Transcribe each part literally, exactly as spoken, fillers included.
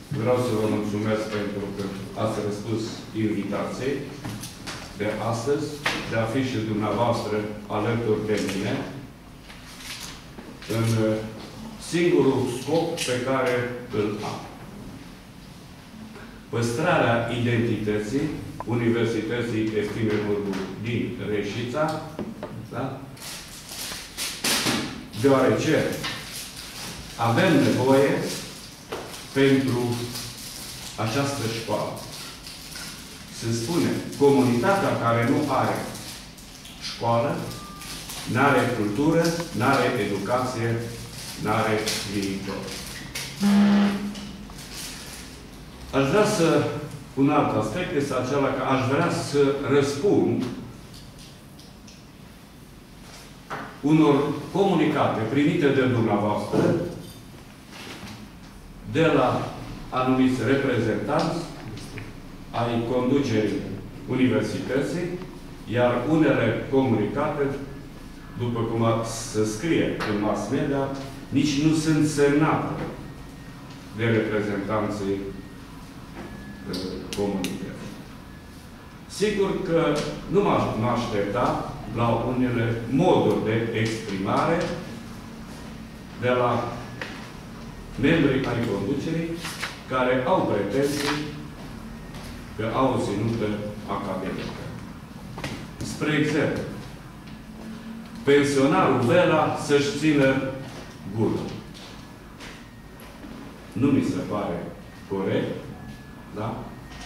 vreau să vă mulțumesc pentru că ați răspuns invitației de astăzi, de a fi și dumneavoastră alături de mine, în singurul scop pe care îl am. Păstrarea identității Universității Eftime Mureș din Reșița, da? Deoarece avem nevoie pentru această școală. Se spune, comunitatea care nu are școală, n-are cultură, n-are educație, n-are viitor. Aș vrea să, un alt aspect este acela că aș vrea să răspund unor comunicate primite de dumneavoastră de la anumiți reprezentanți ai conducerii universității, iar unele comunicate, după cum se scrie în mass media, nici nu sunt semnate de reprezentanții comunității. Sigur că nu m-aș aștepta la unele moduri de exprimare de la membrii ai conducerii care au pretenții că au o ținută academică. Spre exemplu, pensionarul Vela să-și țină gură. Nu mi se pare corect, da?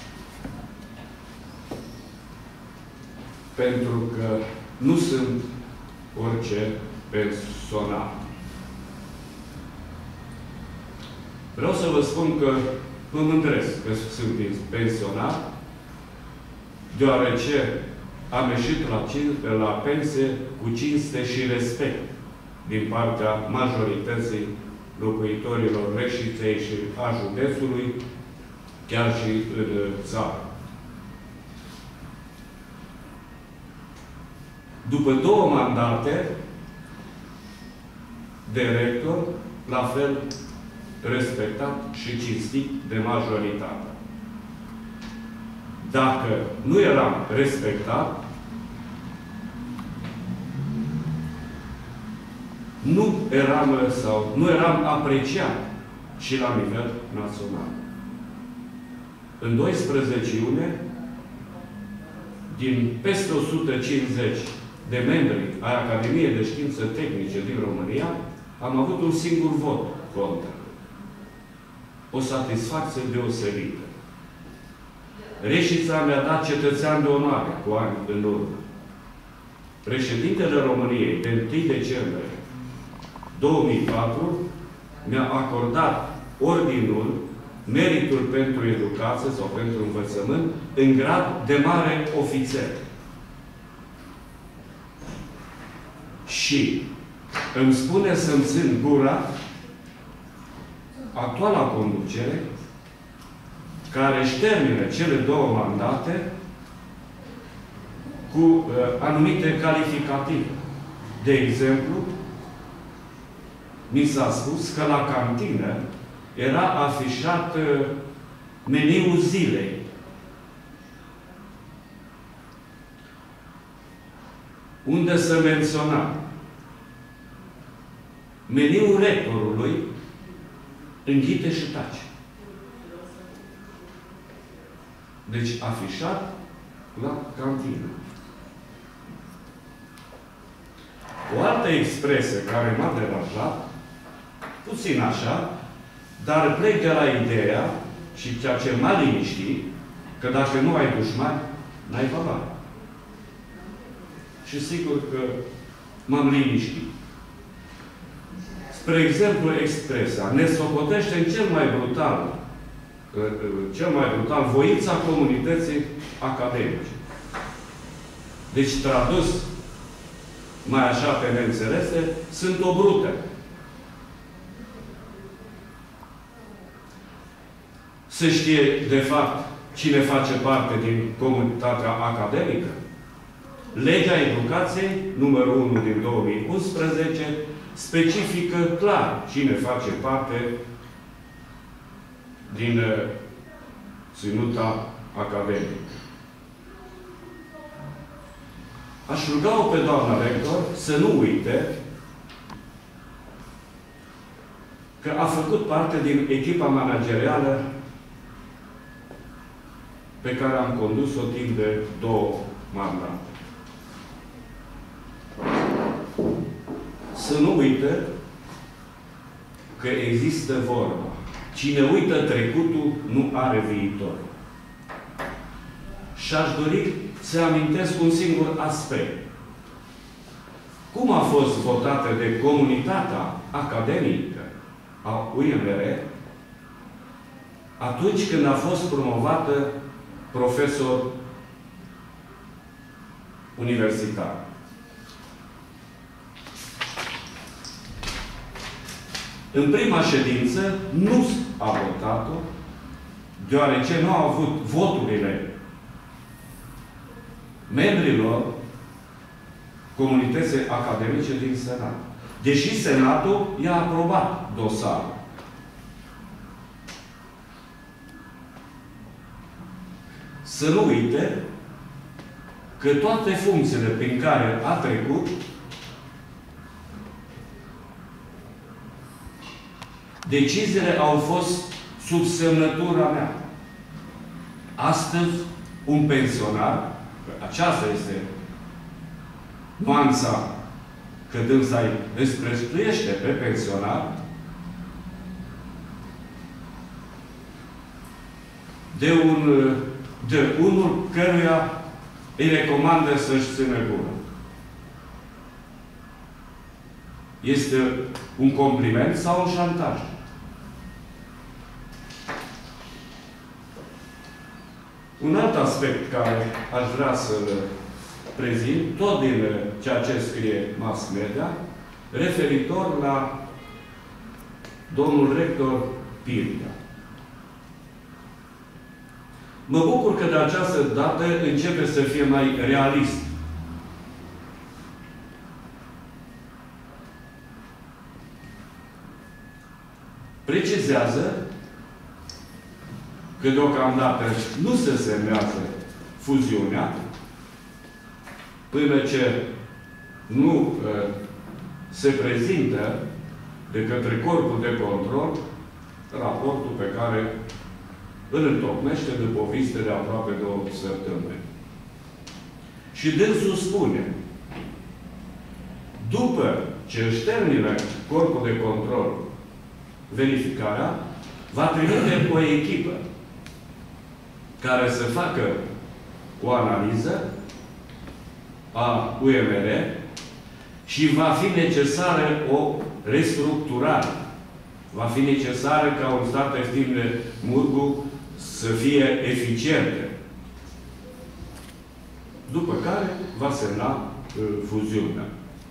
Pentru că nu sunt orice pensionar. Vreau să vă spun că mă mândresc că sunt pensionar, deoarece am ieșit la, la pensie cu cinste și respect din partea majorității locuitorilor Reșiței și a județului, chiar și în țară. După două mandate de rector, la fel respectat și cinstit de majoritate. Dacă nu eram respectat, nu eram, sau, nu eram apreciat și la nivel național. În doisprezece iunie, din peste o sută cincizeci de membri ai Academiei de Științe Tehnice din România, am avut un singur vot contra. O satisfacție deosebită. Reșița mi-a dat cetățean de onoare cu ani în urmă. Președintele României, de întâi decembrie două mii patru, mi-a acordat ordinul Meritul pentru Educație sau pentru Învățământ în grad de mare ofițer. Și îmi spune să-mi țin gura actuala conducere, care își termină cele două mandate cu uh, anumite calificative. De exemplu, mi s-a spus că la cantină era afișat uh, meniul zilei. Unde se menționa meniul rectorului înghite și tace. Deci, afișat la cantină. O altă expresie care m-a deranjat, puțin așa, dar plec de la ideea și ceea ce m-a liniștit, că dacă nu ai dușmani, n-ai valoare. Și sigur că m-am liniștit. Spre exemplu, expresia ne socotește în cel mai brutal, cel mai brutal, voința comunității academice. Deci, tradus mai așa pe neînțelese, sunt o brută. Se știe, de fapt, cine face parte din comunitatea academică? Legea Educației, numărul unu din două mii unsprezece, specifică clar cine face parte din uh, ținuta academică. Aș ruga-o pe doamna rector să nu uite că a făcut parte din echipa managerială pe care am condus-o timp de două mandate. Să nu uite că există vorba. Cine uită trecutul, nu are viitor. Și aș dori să amintesc un singur aspect. Cum a fost votată de comunitatea academică a U I M R atunci când a fost promovată profesor universitar. În prima ședință nu a votat-o, deoarece nu au avut voturile membrilor comunității academice din Senat. Deși Senatul i-a aprobat dosarul. Să nu uite că toate funcțiile prin care a trecut deciziile au fost sub semnătura mea. Astăzi, un pensionar, aceasta este nuanța că dânsa îi despreztuiește pe pensionar, de, un, de unul căruia îi recomandă să-și țină gura. Este un compliment sau un șantaj? Un alt aspect care aș vrea să-l prezint, tot din ceea ce scrie mass media, referitor la domnul rector Pirtea. Mă bucur că de această dată începe să fie mai realist. Precizează că deocamdată nu se semnează fuziunea până ce nu uh, se prezintă de către corpul de control raportul pe care îl întocmește după o vizită de aproape două săptămâni. Și dânsul spune, după ce își termină corpul de control verificarea, va trimite o echipă care să facă o analiză a U M R și va fi necesară o restructurare. Va fi necesară ca un stat eftim de Murgu să fie eficiente. După care va semna uh, fuziunea.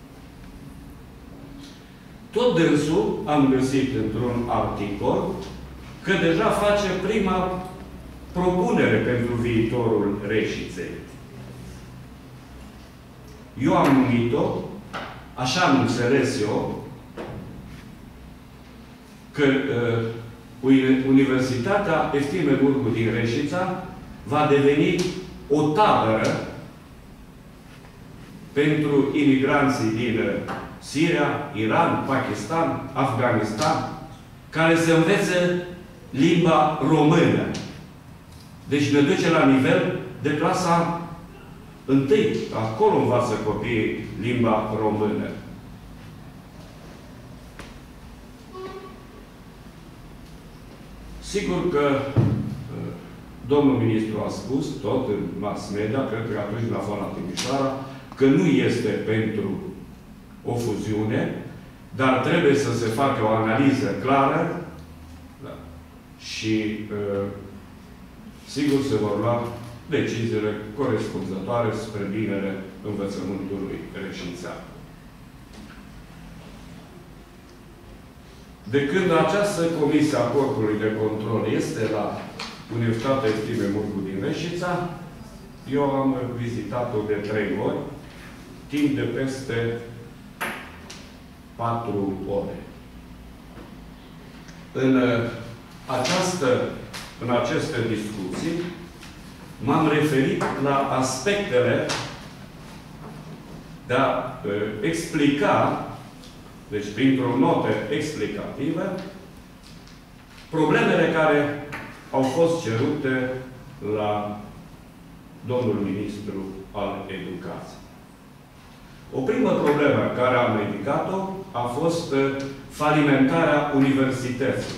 Tot dânsul am găsit într-un articol că deja face prima propunere pentru viitorul Reșiței. Eu am numit-o, așa am înțeles eu, că uh, Universitatea Eftime Murgu din Reșița va deveni o tabără pentru imigranții din Siria, Iran, Pakistan, Afganistan, care să învețe limba română. Deci ne duce la nivel de clasa întâi. Acolo învață copiii limba română. Sigur că domnul ministru a spus, tot în mass media, cred că atunci la Fona Timișoara, că nu este pentru o fuziune, dar trebuie să se facă o analiză clară, da, și uh, sigur se vor lua deciziile corespunzătoare spre binele învățământului reșițean. De când această comisie a corpului de control este la Universitatea Eftime Murgu din Reșița, eu am vizitat-o de trei ori, timp de peste patru ore. În această, în aceste discuții, m-am referit la aspectele de a uh, explica, deci printr-o notă explicativă, problemele care au fost cerute la domnul ministru al Educației. O primă problemă care am ridicat-o a fost falimentarea universității,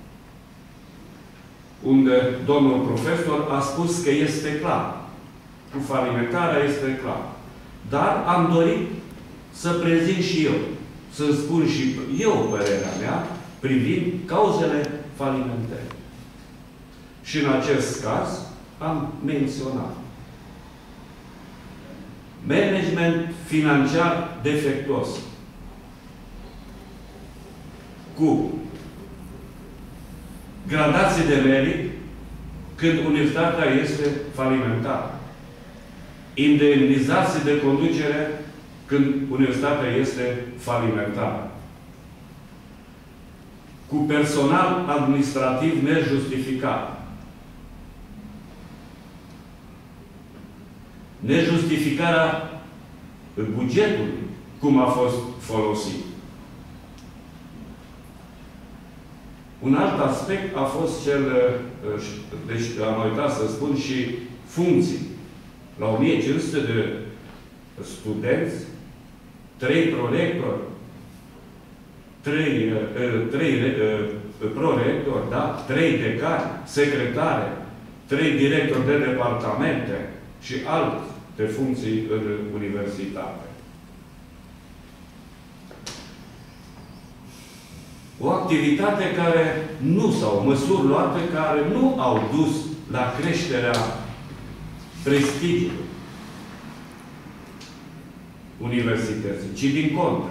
unde domnul profesor a spus că este clar. Cu falimentarea este clar. Dar am dorit să prezint și eu, să spun și eu părerea mea privind cauzele falimentării. Și în acest caz am menționat management financiar defectuos, cu gradații de merit când universitatea este falimentară, indemnizații de conducere când universitatea este falimentară, cu personal administrativ nejustificat, nejustificarea bugetului, cum a fost folosit. Un alt aspect a fost cel, deci am uitat să spun, și funcții. La o mie cinci sute de studenți, trei prorectori, trei, trei prorectori, da? trei decani, secretare, trei directori de departamente și alte funcții în universitate. O activitate care nu, sau măsuri luate care nu au dus la creșterea prestigiului universității, ci din contră.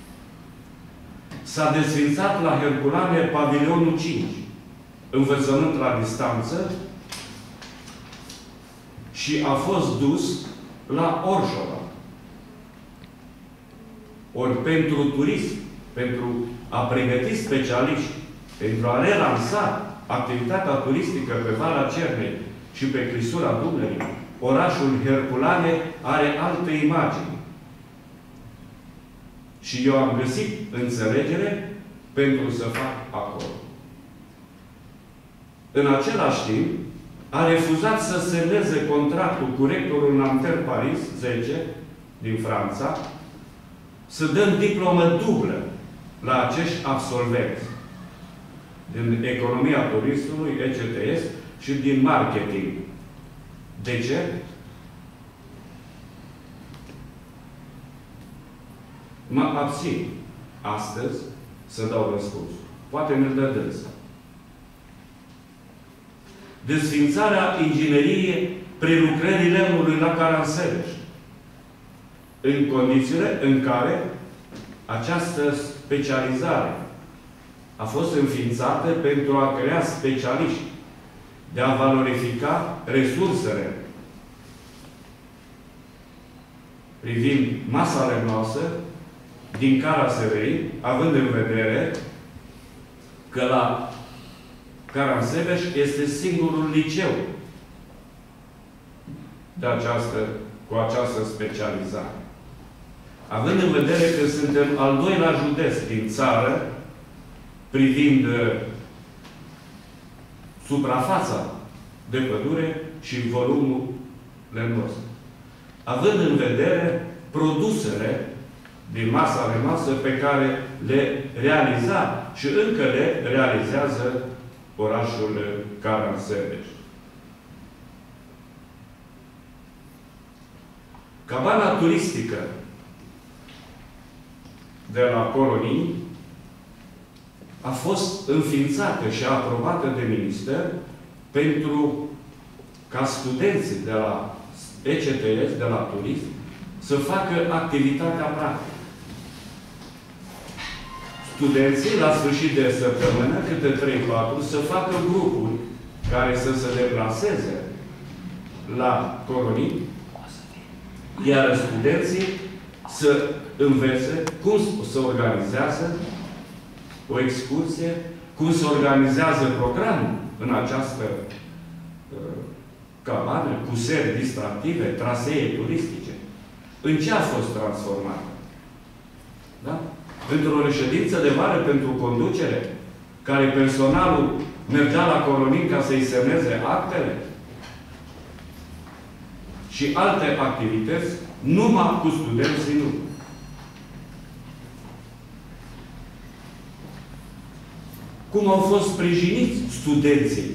S-a desfințat la Herculane pavilionul cinci, învățământ la distanță, și a fost dus la Orșova. Ori pentru turism, pentru a pregăti specialiști, pentru a relansa activitatea turistică pe Valea Cernei și pe clisura Dunării, orașul Herculane are alte imagini. Și eu am găsit înțelegere pentru să fac acolo. În același timp, a refuzat să semneze contractul cu rectorul Nanterre Paris zece din Franța, să dăm diplomă dublă la acești absolvenți din economia turismului, E C T S, și din marketing. De ce? Mă abțin astăzi să dau răspuns. Poate mi-l dă dânsa. Desfințarea ingineriei prelucrării lemnului la Caransebeș, în condițiile în care această specializare a fost înființată pentru a crea specialiști, de a valorifica resursele privind masa lemnoasă din Cara Severin, având în vedere că la Caransebeș este singurul liceu de această, cu această specializare. Având în vedere că suntem al doilea județ din țară privind uh, suprafața de pădure și volumul lemnos. Având în vedere produsele din masa lemnoasă pe care le realiza și încă le realizează orașul Caransebeș. Cabana turistică de la colonii a fost înființată și aprobată de minister pentru ca studenții de la E C T S, de la turism, să facă activitatea practică. Studenții, la sfârșit de săptămână, câte trei patru, să facă grupuri care să se deplaseze la colonii, iar studenții să învețe cum se organizează o excursie, cum se organizează programul în această uh, cabană, cu seri distractive, trasee turistice. În ce a fost transformată? Da? Într-o reședință de vară pentru conducere, care personalul mergea la Coronin ca să-i semneze actele și alte activități, numai cu studenții nu. Cum au fost sprijiniți studenții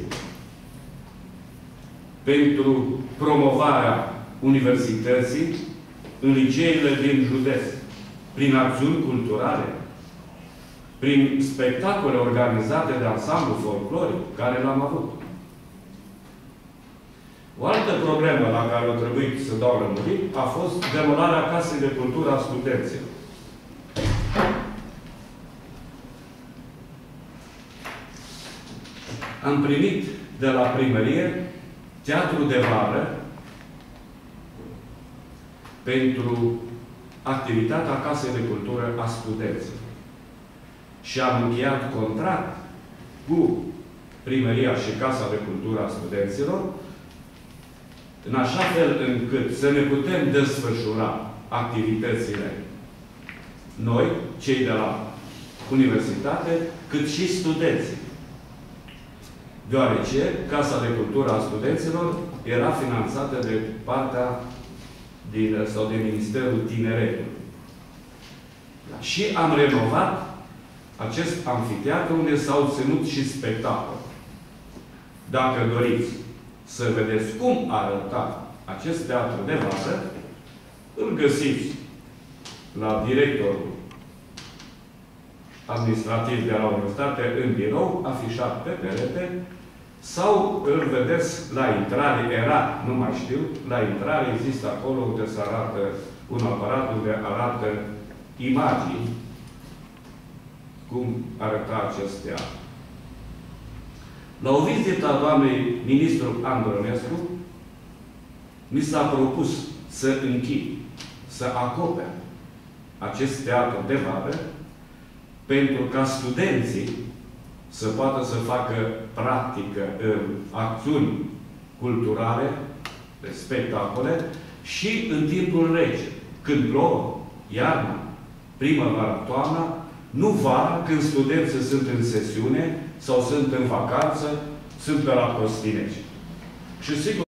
pentru promovarea universității în liceele din județ, prin acțiuni culturale, prin spectacole organizate de ansamblu folcloric, care l-am avut. O altă problemă la care a trebuit să dau lămuriri a fost demolarea Casei de Cultură a Studenților. Am primit de la primărie teatru de vară pentru activitatea Casei de Cultură a Studenților. Și am încheiat contract cu primăria și Casa de Cultură a Studenților în așa fel încât să ne putem desfășura activitățile noi, cei de la universitate, cât și studenții. Deoarece Casa de Cultură a Studenților era finanțată de partea din, sau de Ministerul Tineretului. Și am renovat acest amfiteatru unde s-au ținut și spectacole. Dacă doriți să vedeți cum arăta acest teatru de vară, îl găsiți la directorul administrativ de la universitate în birou, afișat pe perete, sau îl vedeți la intrare, era, nu mai știu, la intrare există acolo unde se arată un aparat unde arată imagini cum arăta acest teatru. La o vizită a doamnei ministru Andronescu, mi s-a propus să închid, să acopere acest teatru de vară, pentru ca studenții să poată să facă practică în acțiuni culturale, spectacole, și în timpul rece, când plouă, iarna, primăvara, toamna, nu vara, când studenții sunt în sesiune sau sunt în vacanță, sunt pe la Costineci. Și sigur